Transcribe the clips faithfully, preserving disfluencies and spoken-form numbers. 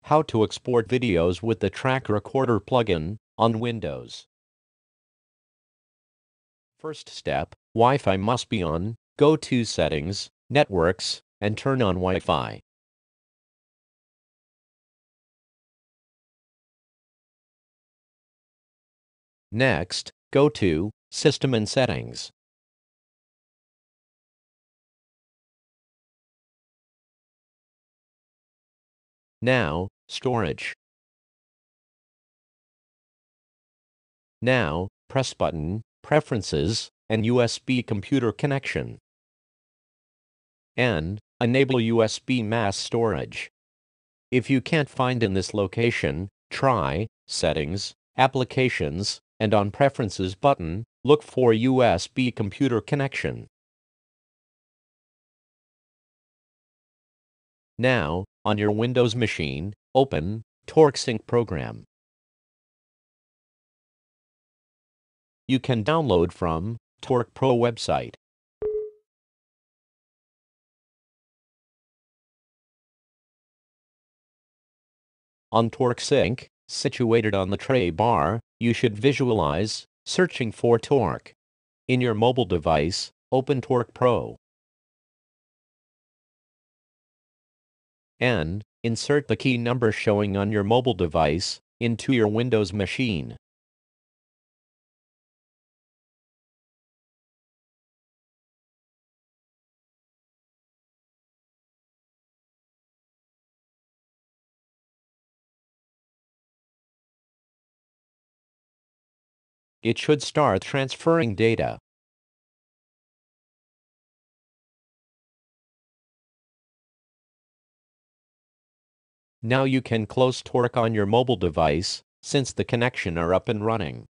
How to export videos with the Track Recorder plugin on Windows. First step, Wi-Fi must be on. Go to Settings, Networks, and turn on Wi-Fi. Next, go to System and Settings. Now, Storage. Now, press button, Preferences, and U S B computer connection. And enable U S B mass storage. If you can't find in this location, try Settings, Applications, and on Preferences button, look for U S B computer connection. Now, on your Windows machine, open TorqueSync program. You can download from TorquePro website. On TorqueSync, situated on the tray bar, you should visualize searching for Torque. In your mobile device, open TorquePro and insert the key number showing on your mobile device into your Windows machine. It should start transferring data. Now you can close Torque on your mobile device, since the connection are up and running.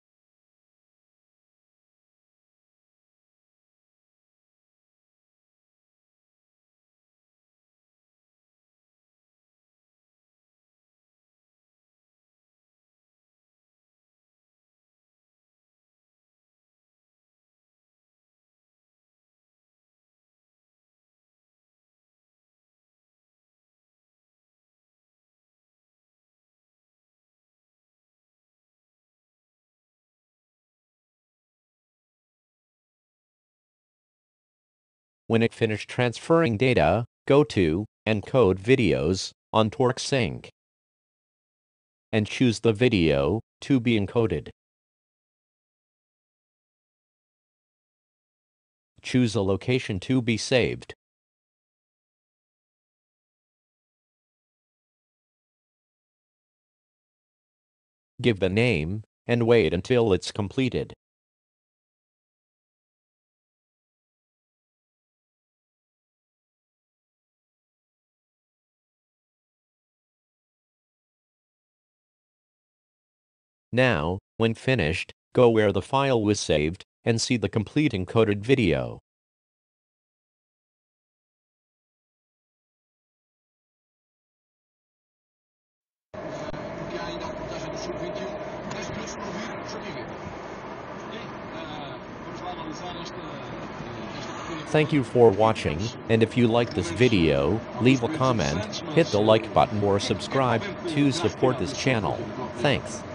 When it finished transferring data, go to Encode Videos on TorqueSync and choose the video to be encoded. Choose a location to be saved. Give the name and wait until it's completed. Now, when finished, go where the file was saved and see the complete encoded video. Thank you for watching, and if you like this video, leave a comment, hit the like button or subscribe to support this channel. Thanks.